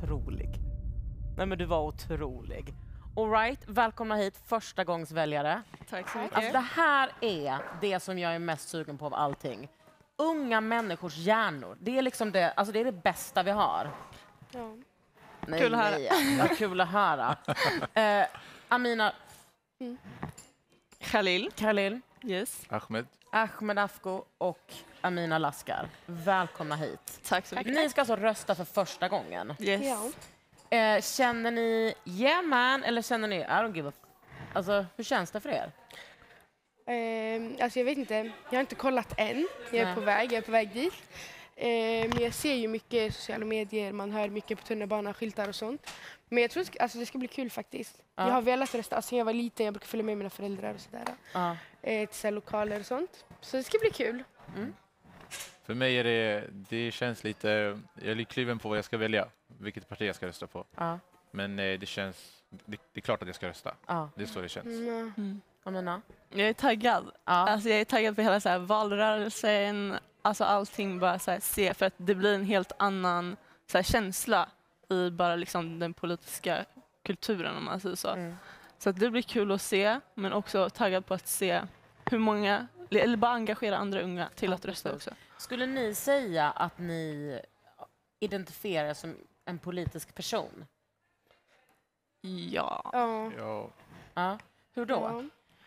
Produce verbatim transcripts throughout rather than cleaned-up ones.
otrolig. Nej men du var otrolig. All right, välkomna hit första gångs väljare. Tack så mycket. Alltså det här är det som jag är mest sugen på av allting. Unga människors hjärnor. Det är liksom det, alltså det är det bästa vi har. Ja. Nej, Kul att höra. nej, ja, kul att höra. Eh, Amina. Mm. Khalil. Khalil. Yes. Ahmed. Ahmed Afko och Amina Laskar. Välkomna hit. Tack så mycket. Ni ska alltså rösta för första gången. Yes. Ja. Eh, känner ni yeah man eller känner ni I don't give a f- Alltså hur känns det för er? Ehm, alltså jag vet inte, jag har inte kollat än. Jag är Nej. på väg, jag är på väg dit. Ehm, men jag ser ju mycket sociala medier, man hör mycket på tunnelbanan, skyltar och sånt. Men jag tror alltså, det ska bli kul faktiskt. Ja. Jag har velat rösta, alltså, sen jag var liten, jag brukar följa med mina föräldrar och sådär. Ja. Eh, till så här lokaler och sånt. Så det ska bli kul. För mig är det, det känns lite, jag är lite kluven på vad jag ska välja, vilket parti jag ska rösta på. Ja. Men eh, det känns, det, det är klart att jag ska rösta. Ja. Det är så det känns. Mm. Mm. Amina? Jag är taggad. Ja. Alltså jag är taggad på hela så här valrörelsen. Alltså allting bara så här se. För att det blir en helt annan så här känsla i bara liksom den politiska kulturen om man säger så. Mm. Så att det blir kul att se. Men också taggad på att se hur många, eller bara engagera andra unga till Ja, att rösta precis. också. Skulle ni säga att ni identifierar er som en politisk person? Ja. Ja. Ja, Ja. Hur då? Ja.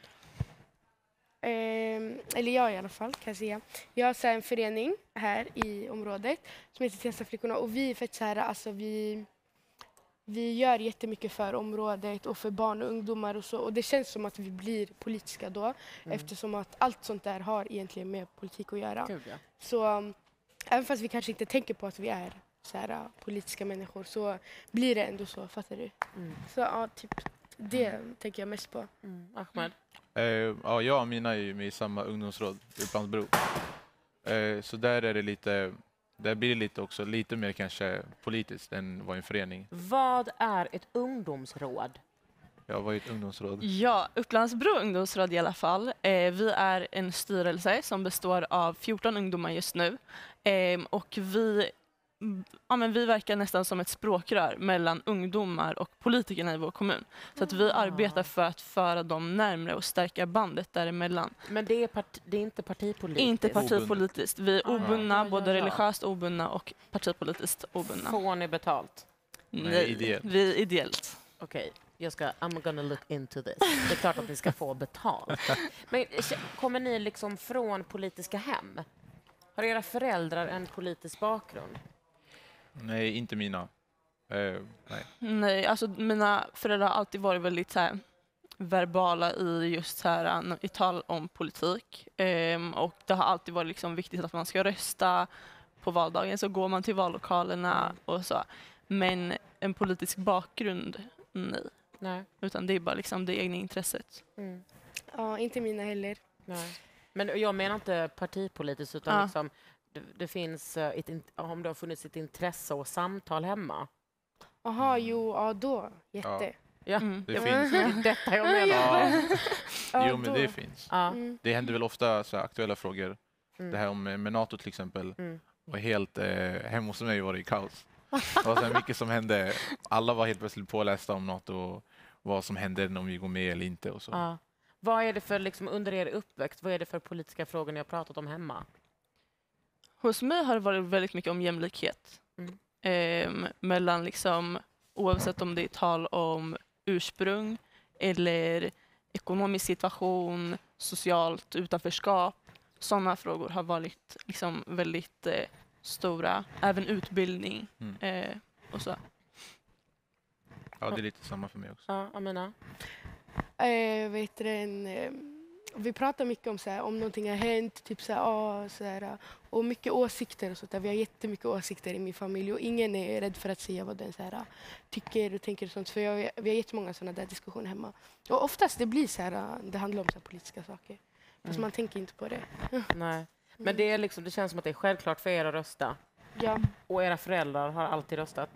Ehm, eller jag i alla fall kan jag säga. Jag har så här en förening här i området som heter Tenstaflickorna och vi är för att så här, alltså vi, vi gör jättemycket för området och för barn och ungdomar och så och det känns som att vi blir politiska då Mm. eftersom att allt sånt där har egentligen med politik att göra. Gud, ja. Så um, även fast vi kanske inte tänker på att vi är så här, uh, politiska människor så blir det ändå så, fattar du? Mm. Så ja, typ det tänker jag mest på. Mm. Ahmed? eh, ja jag och Mina är ju med i samma ungdomsråd, Upplandsbro. Eh, så där är det lite, där blir det lite också, lite mer kanske politiskt än vad en förening. Vad är ett ungdomsråd? Jag var i ett ungdomsråd. Ja, Upplandsbro ungdomsråd i alla fall. Eh, vi är en styrelse som består av fjorton ungdomar just nu. Eh, och vi, ja, men vi verkar nästan som ett språkrör mellan ungdomar och politikerna i vår kommun. Så att vi Ah. arbetar för att föra dem närmare och stärka bandet däremellan. Men det är, part- det är inte partipolitiskt? Inte partipolitiskt. Vi är Ah, obundna, ja, ja, både ja. religiöst obundna och partipolitiskt obundna. Får ni betalt? Nej, ideellt. vi är ideellt. Okej, jag ska, I'm gonna look into this. Det är klart att ni ska få betalt. Men k- kommer ni liksom från politiska hem? Har era föräldrar en politisk bakgrund? Nej, inte mina. Eh, nej. Nej, alltså mina föräldrar har alltid varit väldigt så här, verbala i just så här, i tal om politik. Ehm, och det har alltid varit liksom viktigt att man ska rösta på valdagen, så går man till vallokalerna och så. Men en politisk bakgrund, nej. Nej. Utan det är bara liksom det egna intresset. Mm. Ja, inte mina heller. Nej. Men jag menar inte partipolitiskt, utan Ja. liksom, det, det finns eh, ett, in- om det har funnits ett intresse och samtal hemma. Jaha, jo, ja då. Jätte. Ja, Mm. Det ja, finns. det är detta jag menar. Ja, Ja, jo men då. det finns. Ja. Mm. Det händer väl ofta så här, aktuella frågor. Mm. Det här om eh, med NATO till exempel. Mm. Var helt, eh, hemma hos mig var det kaos. Det var så här mycket som hände. Alla var helt plötsligt pålästa om NATO och vad som hände om vi går med eller inte. Och så. Ja. Vad är det för, liksom, under er uppväxt, vad är det för politiska frågor ni har pratat om hemma? Hos mig har det varit väldigt mycket om jämlikhet. Mm. Ehm, mellan liksom, oavsett om det är tal om ursprung eller ekonomisk situation, socialt utanförskap. Sådana frågor har varit liksom väldigt eh, stora. Även utbildning Mm. eh, och så. Ja, det är lite samma för mig också. Ja, Amina? Eh, vet du, en, eh, vi pratar mycket om så här, om någonting har hänt, typ så här, ah, så här, och mycket åsikter och sånt där. Vi har jättemycket åsikter i min familj och ingen är rädd för att säga vad den så här, tycker och tänker och sånt. För jag, vi har jättemånga sådana där diskussioner hemma. Och oftast det blir så här, det handlar om så här politiska saker. Fast Mm. man tänker inte på det. Nej. Men det, är liksom, det känns som att det är självklart för er att rösta. Ja. Och era föräldrar har alltid röstat.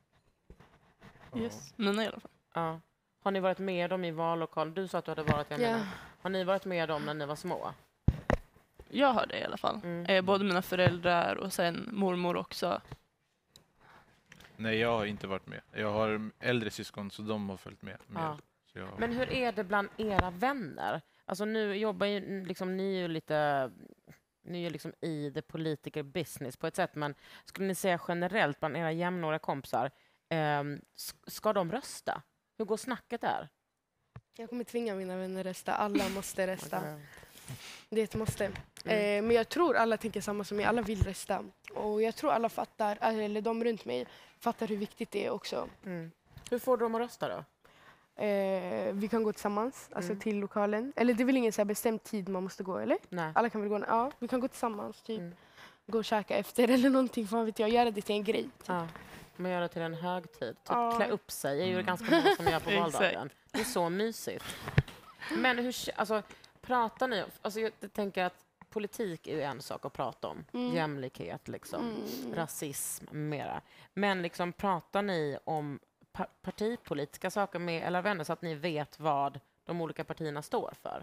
Yes. Mina i alla fall. Ja. Har ni varit med dem i vallokal? Du sa att du hade varit, jag Ja. menar. Har ni varit med dem när ni var små? Jag har det i alla fall. Mm. Eh, både mina föräldrar och sen mormor också. Nej, jag har inte varit med. Jag har äldre syskon så de har följt med. med. Ja. Så jag... Men hur är det bland era vänner? Alltså nu jobbar ju liksom, ni är ju lite ni är ju liksom i the political business på ett sätt, men skulle ni säga generellt bland era jämnåriga kompisar, eh, ska de rösta? Hur går snacket där? Jag kommer tvinga mina vänner rösta. Alla måste rösta. Okay. Det är ett måste. Mm. Eh, men jag tror alla tänker samma som mig. Alla vill rösta. Och jag tror alla fattar, eller de runt mig, fattar hur viktigt det är också. Mm. Hur får du dem att rösta då? Eh, vi kan gå tillsammans, alltså Mm. till lokalen. Eller det är väl ingen så här bestämd tid man måste gå, eller? Nej. Alla kan väl gå, ja, vi kan gå tillsammans, typ. Mm. Gå och käka efter eller någonting, fan vet jag. Göra det till en grej. Typ. Ja. Man gör det till en högtid. Typ Ja. klä upp sig är ju Mm. ganska många som gör på Exakt. valdagen. Det är så mysigt. Men hur, alltså, pratar ni... Alltså, jag tänker att politik är ju en sak att prata om. Mm. Jämlikhet, liksom. Mm. Rasism, mera. Men liksom, pratar ni om pa- partipolitiska saker med era vänner så att ni vet vad de olika partierna står för?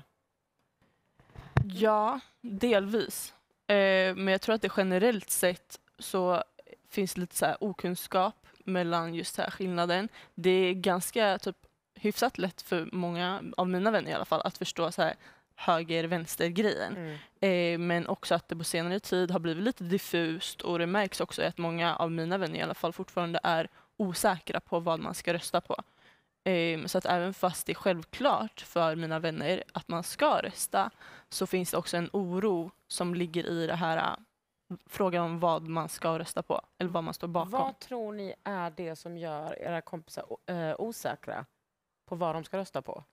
Ja, delvis. Eh, men jag tror att det generellt sett så finns lite så här okunskap mellan just den här skillnaden. Det är ganska typ hyfsat lätt för många av mina vänner i alla fall att förstå så här höger-vänster-grejen. Mm. Eh, men också att det på senare tid har blivit lite diffust och det märks också att många av mina vänner i alla fall fortfarande är osäkra på vad man ska rösta på. Eh, så att även fast det är självklart för mina vänner att man ska rösta så finns det också en oro som ligger i det här uh, frågan om vad man ska rösta på eller vad man står bakom. Vad tror ni är det som gör era kompisar uh, osäkra på vad de ska rösta på?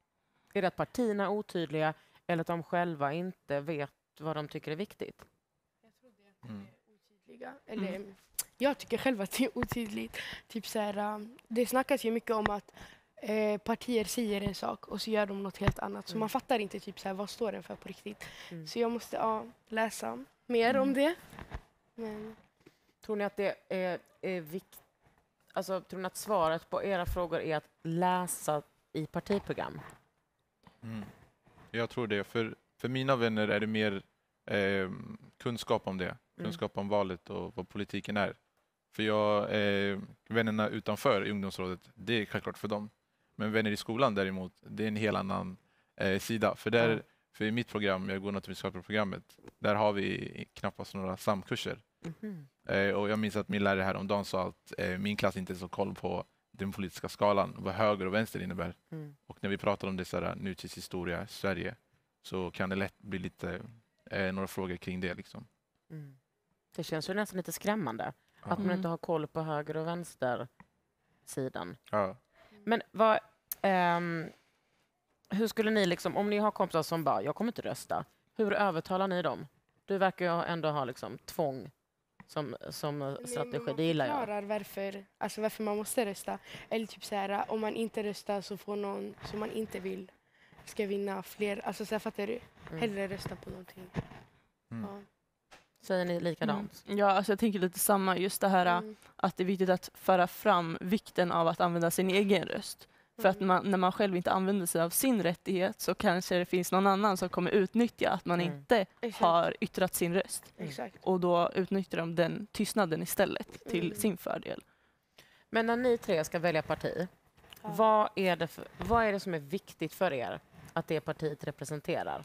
Är det att partierna är otydliga eller att de själva inte vet vad de tycker är viktigt? Jag tror det Mm. är otydliga. Eller, jag tycker själv att det är otydligt. Typ så här, um, det snackas ju mycket om att eh, partier säger en sak och så gör de något helt annat. Så Mm. man fattar inte typ så här, vad står den för på riktigt. Mm. Så jag måste ja, läsa mer om det. Men, Tror ni att det är, är viktigt? Alltså, tror ni att svaret på era frågor är att läsa i partiprogram? Mm. Jag tror det. För, för mina vänner är det mer eh, kunskap om det. Kunskap om valet och vad politiken är. För jag, eh, vännerna utanför i ungdomsrådet, det är självklart för dem. Men vänner i skolan däremot, det är en helt annan eh, sida. För, där, Mm. för i mitt program, jag går naturvetenskapsprogrammet, där har vi knappast några samkurser. Mhm. Eh, och jag minns att min lärare häromdagen sa att eh, min klass inte är så koll på den politiska skalan, vad höger och vänster innebär. Mm. Och när vi pratar om det så här, nutidshistoria i Sverige så kan det lätt bli lite eh, några frågor kring det. Liksom. Mm. Det känns ju nästan lite skrämmande Ja. att man Mm. inte har koll på höger och vänster sidan. Ja. Men vad, ehm, hur skulle ni, liksom, om ni har kompisar som bara, jag kommer inte rösta, hur övertalar ni dem? Du verkar ju ändå ha liksom, tvång som, som men strategi, man det gillar jag. förklarar varför, alltså varför man måste rösta. Eller typ så här, om man inte röstar så får någon som man inte vill ska vinna fler. Alltså så här, fattar du? Mm. Hellre rösta på någonting. Mm. Ja. Säger ni likadant? Mm. Ja, alltså jag tänker lite samma. Just det här Mm. att det är viktigt att föra fram vikten av att använda sin egen röst. För att Mm. man, när man själv inte använder sig av sin rättighet så kanske det finns någon annan som kommer utnyttja att man Mm. inte Exakt. har yttrat sin röst. Exakt. Och då utnyttjar de den tystnaden istället till Mm. sin fördel. Men när ni tre ska välja parti, Ja. vad, är det för, vad är det som är viktigt för er att det partiet representerar?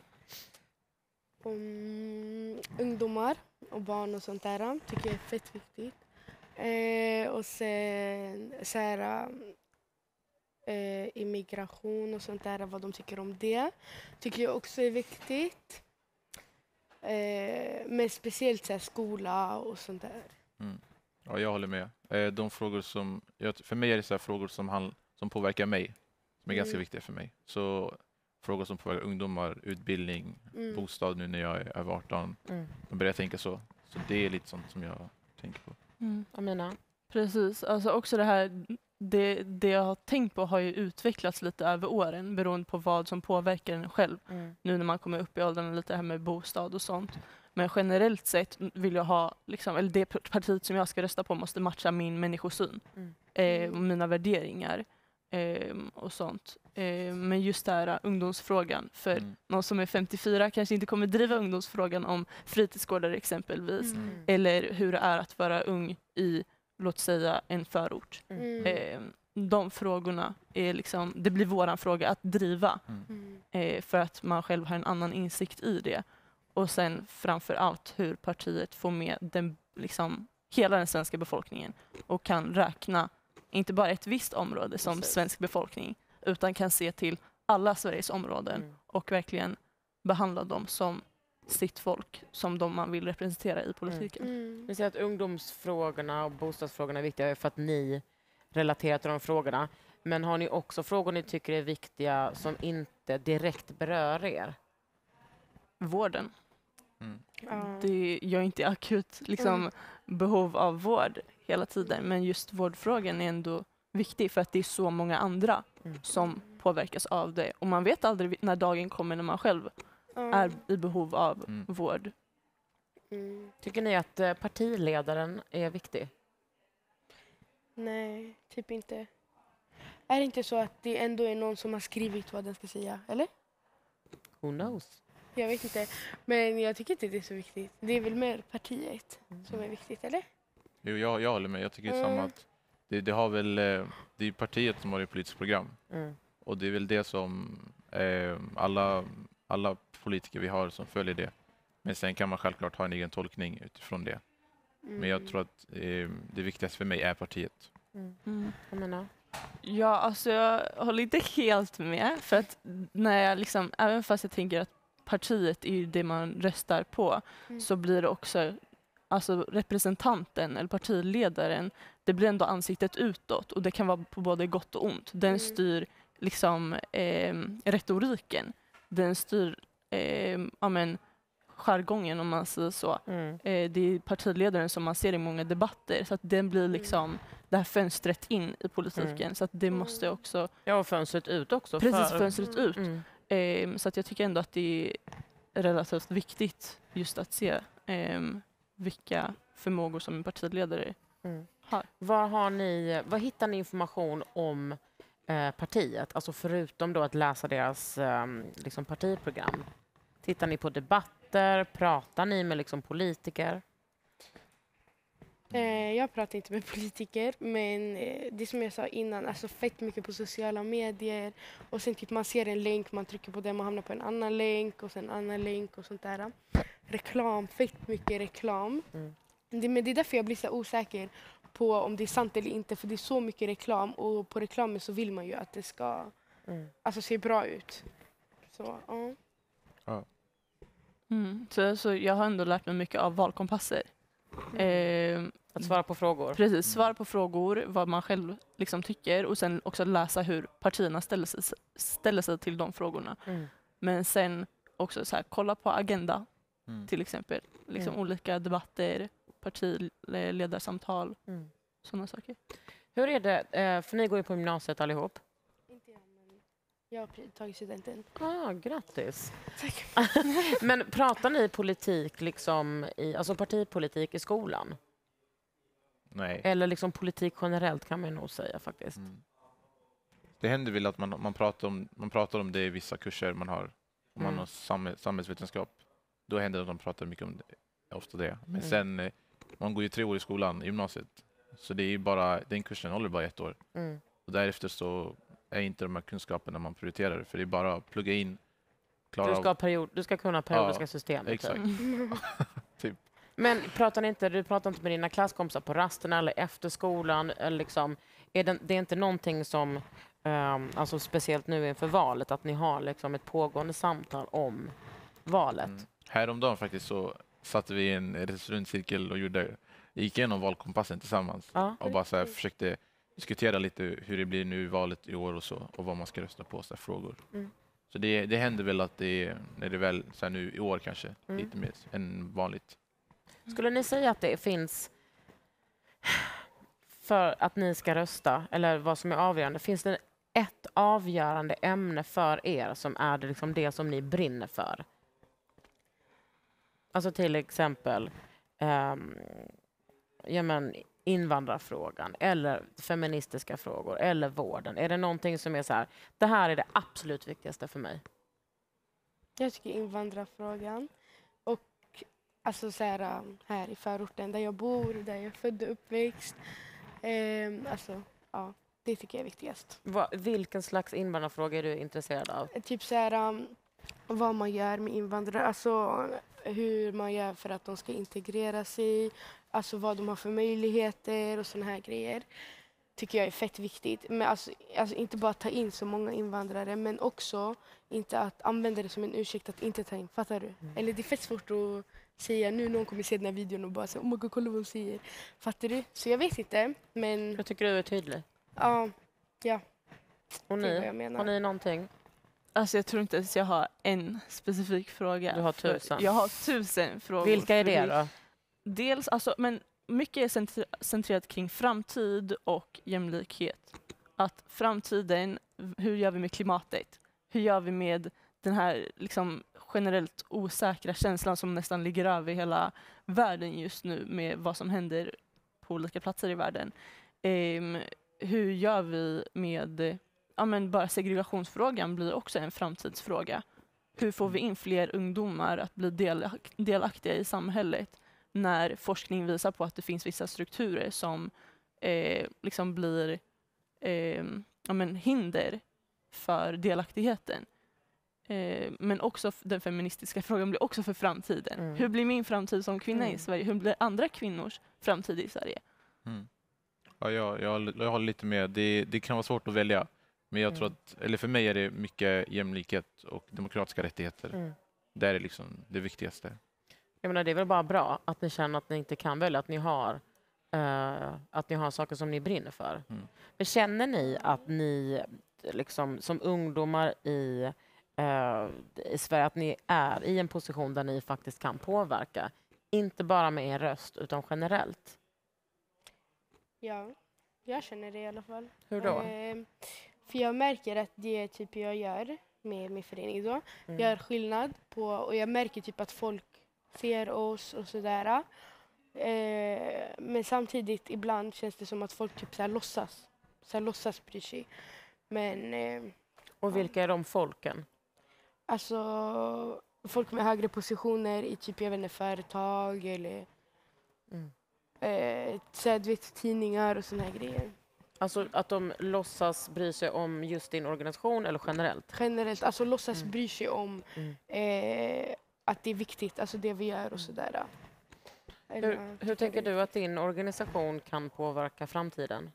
Um, ungdomar och barn och sånt där tycker jag är fett viktigt. Eh, och sen så här, eh, immigration och sånt där, vad de tycker om det, tycker jag också är viktigt. Eh, men speciellt så här, skola och sånt där. Mm. Ja, jag håller med. Eh, de frågor som, jag, för mig är det så här frågor som, han, som påverkar mig, som är ganska Mm. viktiga för mig. Så frågor som påverkar ungdomar, utbildning, Mm. bostad nu när jag är över arton. Mm. De börjar tänka så. Så det är lite sånt som jag tänker på. Amina? Precis, alltså också det här, det, det jag har tänkt på har ju utvecklats lite över åren beroende på vad som påverkar en själv. Mm. Nu när man kommer upp i åldern, lite det här med bostad och sånt. Men generellt sett vill jag ha, liksom, eller det partiet som jag ska rösta på måste matcha min människosyn Mm. eh, och mina värderingar eh, och sånt. Eh, men just det här uh, ungdomsfrågan, för Mm. någon som är femtiofyra kanske inte kommer driva ungdomsfrågan om fritidsgårdar exempelvis. Mm. Mm. Eller hur det är att vara ung i låt säga en förort. Mm. Eh, de frågorna är liksom, det blir våran fråga att driva Mm. eh, för att man själv har en annan insikt i det. Och sen framför allt hur partiet får med den, liksom, hela den svenska befolkningen och kan räkna inte bara ett visst område som Precis. svensk befolkning utan kan se till alla Sveriges områden Mm. och verkligen behandla dem som sitt folk, som de man vill representera i politiken. Mm. Ni säger att ungdomsfrågorna och bostadsfrågorna är viktiga för att ni relaterar till de frågorna. Men har ni också frågor ni tycker är viktiga som inte direkt berör er? Vården. Mm. Ja. Det, jag är inte i akut liksom, Mm. behov av vård hela tiden, men just vårdfrågan är ändå viktig för att det är så många andra Mm. som påverkas av det. Och man vet aldrig när dagen kommer när man själv Ja. är i behov av Mm. vård. Mm. Tycker ni att eh, partiledaren är viktig? Nej, typ inte. Är det inte så att det ändå är någon som har skrivit vad den ska säga? Eller? Who knows? Jag vet inte. Men jag tycker inte det är så viktigt. Det är väl mer partiet som är viktigt, eller? Jo, jag, jag håller med. Jag tycker samma Mm. att det, det har väl, eh, det är partiet som har ett politiskt program. Mm. Och det är väl det som eh, alla, alla politiker vi har som följer det. Men sen kan man självklart ha en egen tolkning utifrån det. Mm. Men jag tror att eh, det viktigaste för mig är partiet. Mm. Mm. Jag menar, Ja, alltså jag håller inte helt med. För att när jag liksom, även fast jag tänker att partiet är ju det man röstar på, Mm. så blir det också, alltså representanten eller partiledaren, det blir ändå ansiktet utåt och det kan vara på både gott och ont. Den Mm. styr liksom eh, retoriken. Den styr eh, ja, men, jargongen om man säger så. mm. Eh, det är partiledaren som man ser i många debatter, så att den blir liksom det här fönstret in i politiken. Mm. Så att det måste också, Ja, och fönstret ut också. precis för... fönstret ut. Mm. Eh, så att jag tycker ändå att det är relativt viktigt just att se eh, vilka förmågor som en partiledare Mm. har. Var, har ni, var hittar ni information om eh, partiet? Alltså förutom då att läsa deras eh, liksom partiprogram. Tittar ni på debatter? Pratar ni med liksom politiker? Eh, jag pratar inte med politiker, men eh, det som jag sa innan, alltså fett mycket på sociala medier. Och sen typ man ser en länk, man trycker på den, man hamnar på en annan länk och sen en annan länk och sånt där. Reklam, fett mycket reklam. Mm. Det, men det är därför jag blir så osäker på om det är sant eller inte, för det är så mycket reklam och på reklamen så vill man ju att det ska Mm. alltså, se bra ut. Så, ja. Mm. Så, så jag har ändå lärt mig mycket av valkompasser. Eh, Att svara på frågor? Precis, svara på frågor, vad man själv liksom tycker och sen också läsa hur partierna ställer sig, ställer sig till de frågorna. Mm. Men sen också så här, kolla på Agenda Mm. till exempel. Liksom Mm. olika debatter, partiledarsamtal, Mm. sådana saker. Hur är det, eh, för ni går ju på gymnasiet allihop. Inte jag, men jag har pre- tagit studenten. Ah, grattis. Tack. Men pratar ni politik, liksom i, alltså partipolitik i skolan? Nej. Eller liksom politik generellt kan man nog säga faktiskt. Mm. Det händer väl att man, man, pratar om, man pratar om det i vissa kurser man har. Om man Mm. har samhäll, samhällsvetenskap. Då händer det att de pratar mycket om det. Ofta det. Men Mm. sen, eh, man går ju tre år i skolan, i gymnasiet. Så det är ju bara, den kursen håller bara ett år. Mm. Och därefter så är inte de här kunskaperna man prioriterar. För det är bara att plugga in, klara Du ska, ha av. period, du ska kunna periodiska Ja, system. typ. exakt. Typ. Men pratar ni inte, du pratar inte med dina klasskompisar på rasterna eller efter skolan? Eller liksom, är det, det är inte någonting som, ehm, alltså speciellt nu inför valet, att ni har liksom ett pågående samtal om valet? Mm. Häromdagen faktiskt så satt vi i en rundcirkel och gjorde, gick igenom valkompassen tillsammans. Ja. Och bara så här försökte diskutera lite hur det blir nu i valet i år och så. Och vad man ska rösta på, så här frågor. Mm. Så det, det händer väl att det är, när det väl, så här nu i år kanske, Mm. lite mer än vanligt. Skulle ni säga att det finns, för att ni ska rösta, eller vad som är avgörande, finns det ett avgörande ämne för er som är det, liksom det som ni brinner för? Alltså till exempel um, ja, men invandrarfrågan eller feministiska frågor eller vården. Är det någonting som är så här, det här är det absolut viktigaste för mig? Jag tycker invandrarfrågan. Och alltså så här, här i förorten där jag bor, där jag är född och uppväxt. Eh, alltså, ja, det tycker jag är viktigast. Va, vilken slags invandrarfråga är du intresserad av? Typ så här, um, vad man gör med invandrare, alltså hur man gör för att de ska integrera sig, alltså vad de har för möjligheter och såna här grejer. Tycker jag är fett viktigt. Men alltså, alltså inte bara ta in så många invandrare, men också inte att använda det som en ursäkt att inte ta in. Fattar du? Mm. Eller det är fett svårt att säga nu, någon kommer se den här videon och bara säga, oh my god, kolla vad hon säger. Fattar du? Så jag vet inte, men... Jag tycker du är tydlig. Ja, ja. Och Det är vad ni? jag menar. Har ni någonting? Alltså jag tror inte ens jag har en specifik fråga. Du har för- tusen. Jag har tusen frågor. Vilka är det för då? Dels, alltså, men mycket är centri- centrerat kring framtid och jämlikhet. Att framtiden, hur gör vi med klimatet? Hur gör vi med den här liksom, generellt osäkra känslan som nästan ligger över hela världen just nu med vad som händer på olika platser i världen? Ehm, hur gör vi med, ja men bara segregationsfrågan blir också en framtidsfråga. Hur får vi in fler ungdomar att bli delak- delaktiga i samhället när forskning visar på att det finns vissa strukturer som eh, liksom blir eh, ja men hinder för delaktigheten. Eh, men också f- den feministiska frågan blir också för framtiden. Mm. Hur blir min framtid som kvinna Mm. i Sverige? Hur blir andra kvinnors framtid i Sverige? Mm. Ja, jag, jag, håller- jag håller lite med. Det, det kan vara svårt att välja. Men jag Mm. tror att, eller för mig är det mycket jämlikhet och demokratiska rättigheter. Mm. Det är liksom det viktigaste. Jag menar, det är väl bara bra att ni känner att ni inte kan välja, att ni har, eh, att ni har saker som ni brinner för. Mm. Men känner ni att ni liksom, som ungdomar i, eh, i Sverige, att ni är i en position där ni faktiskt kan påverka? Inte bara med er röst, utan generellt. Ja, jag känner det i alla fall. Hur då? Ehm, för jag märker att det typ jag gör med min förening då, Mm. gör skillnad på, och jag märker typ att folk ser oss och sådär. Eh, men samtidigt ibland känns det som att folk typ så här låtsas, så här låtsas bry sig. Men eh, Och vilka är de folken? alltså folk med högre positioner i typ, jag vet inte, företag eller Mm. eh, så här, du vet, tidningar och såna här grejer. Alltså att de låtsas bry sig om just din organisation eller generellt? Generellt, alltså låtsas Mm. bry sig om Mm. eh, att det är viktigt, alltså det vi gör och sådär. Hur, hur tänker du att din organisation kan påverka framtiden?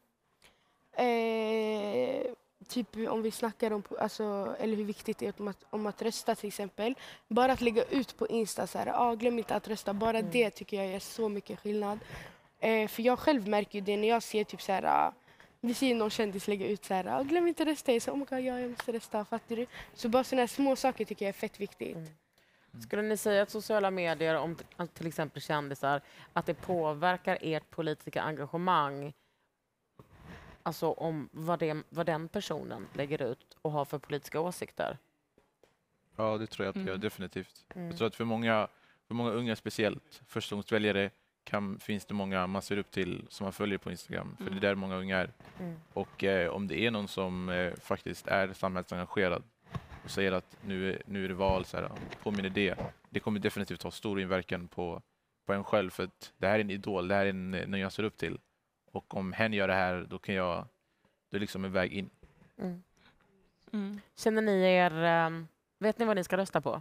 Eh, typ om vi snackar om, alltså, eller hur viktigt det är om att, om att rösta till exempel. Bara att lägga ut på Insta så här, ah, glöm inte att rösta. Bara Mm. det tycker jag är så mycket skillnad. Eh, för jag själv märker ju det när jag ser typ så här, ah, vi ser någon kändis lägga ut så här, ah, glöm inte att rösta. Jag så, oh my God, ja, jag måste rösta, fattar du? Så bara sådana här små saker tycker jag är fett viktigt. Mm. Skulle ni säga att sociala medier, om t- att till exempel kändisar, att det påverkar ert politiska engagemang, alltså om vad, det, vad den personen lägger ut och har för politiska åsikter? Ja, det tror jag att det gör Mm. definitivt. Mm. Jag tror att för många, för många unga speciellt, förstagångsväljare, kan, finns det många man ser upp till som man följer på Instagram. För Mm. det är där många unga är. Mm. Och eh, om det är någon som eh, faktiskt är samhällsengagerad och säger att nu är, nu är det val, så här, påminner det. Det kommer definitivt ha stor inverkan på, på en själv. För att det här är en idol, det här är en, någon jag ser upp till. Och om hen gör det här, då kan jag, det är liksom en väg in. Mm. Mm. Känner ni er, ehm, vet ni vad ni ska rösta på?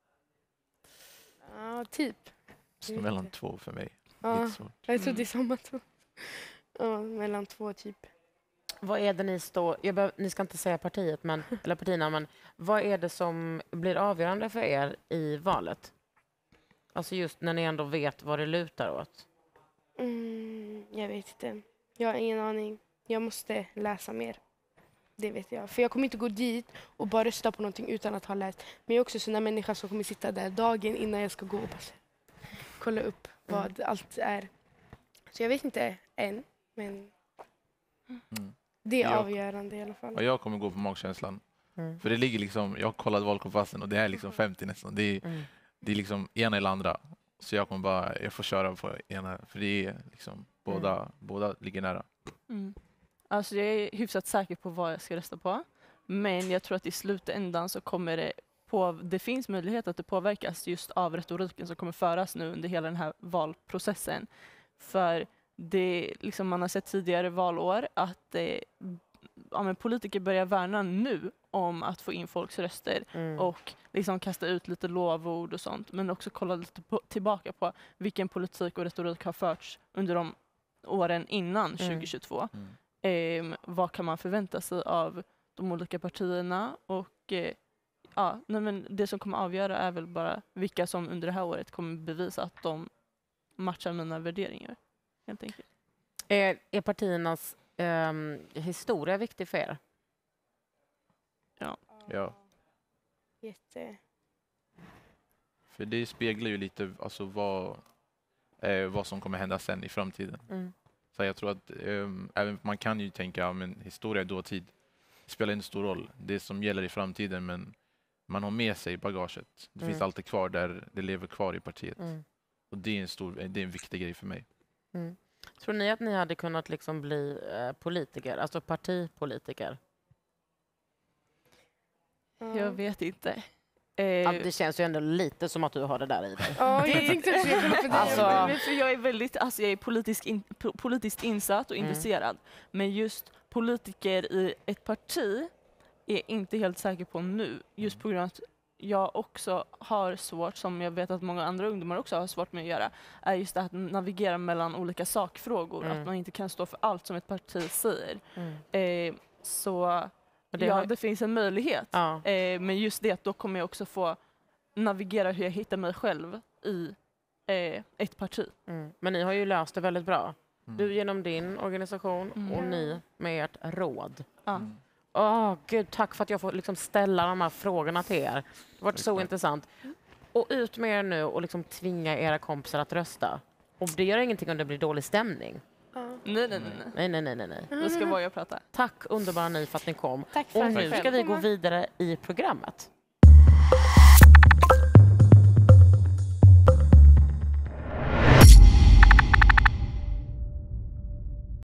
Ja, typ. Så mellan två för mig. Ja, Lite svårt. jag tror Mm. det är samma två. Ja, mellan två typ. Vad är det ni står, jag behöver, ni ska inte säga partiet, men, eller partierna, men vad är det som blir avgörande för er i valet? Alltså just när ni ändå vet vad det lutar åt. Mm, jag vet inte. Jag har ingen aning. Jag måste läsa mer. Det vet jag. För jag kommer inte gå dit och bara rösta på någonting utan att ha läst. Men jag är också en sån där människa som kommer sitta där dagen innan jag ska gå och bara kolla upp vad allt är. Så jag vet inte än, men Mm. det är Jag- avgörande i alla fall. Och jag kommer gå på magkänslan. Mm. För det ligger liksom, jag har kollat valkompassen och det är liksom femtio nästan. Det är, Mm. det är liksom ena eller andra. Så jag kommer bara, jag får köra på ena. För det är liksom, båda, båda ligger nära. Mm. Alltså jag är hyfsat säker på vad jag ska rösta på. Men jag tror att i slutändan så kommer det på, det finns möjlighet att det påverkas just av retoriken som kommer föras nu under hela den här valprocessen. För det, liksom man har sett tidigare valår att eh, ja, men politiker börjar värna nu om att få in folks röster Mm. och liksom kasta ut lite lovord och sånt, men också kolla lite på, tillbaka på vilken politik och retorik har förts under de åren innan tjugohundratjugotvå. Mm. Eh, vad kan man förvänta sig av de olika partierna? Och eh, ja, nej, men det som kommer avgöra är väl bara vilka som under det här året kommer bevisa att de matchar mina värderingar, helt enkelt. Är, är partiernas ehm, historia viktig för er? Ja, Jätte. för det speglar ju lite alltså vad, eh, vad som kommer hända sen i framtiden. Mm. Så jag tror att um, även man kan ju tänka, ja, men historia i dåtid spelar inte stor roll. Det som gäller i framtiden, men man har med sig bagaget. Det Mm. finns alltid kvar där, det lever kvar i partiet. Mm. Och det är en stor, det är en viktig grej för mig. Mm. Tror ni att ni hade kunnat liksom bli eh, politiker, alltså partipolitiker? Jag vet inte. Eh, Ja, det känns ju ändå lite som att du har det där i dig. Ja, jag tänkte också jag kollade på det. Alltså- Ja, men för jag är väldigt alltså jag är politisk in, po- politiskt insatt och Mm. intresserad. Men just politiker i ett parti är inte helt säker på nu. Just på grund av att jag också har svårt, som jag vet att många andra ungdomar också har svårt med att göra, är just det att navigera mellan olika sakfrågor. Mm. Att man inte kan stå för allt som ett parti säger. Mm. Eh, så Och det ja, har- det finns en möjlighet. Ja. Eh, men just det, att då kommer jag också få navigera hur jag hittar mig själv i eh, ett parti. Mm. Men ni har ju löst det väldigt bra. Mm. Du genom din organisation Mm. och ni med ert råd. Ja. Mm. Åh, gud, tack för att jag får liksom ställa de här frågorna till er. Det har varit så Tack. intressant. Och ut med er nu och liksom tvinga era kompisar att rösta. Och det gör ingenting om det blir dålig stämning. Ja. Nej, nej, nej. nej. Nej, nej, nej, nej. nej. Nu ska Voja prata. Tack underbara ni för att ni kom. Tack för Och att nu jag ska fick vi gå komma. vidare i programmet.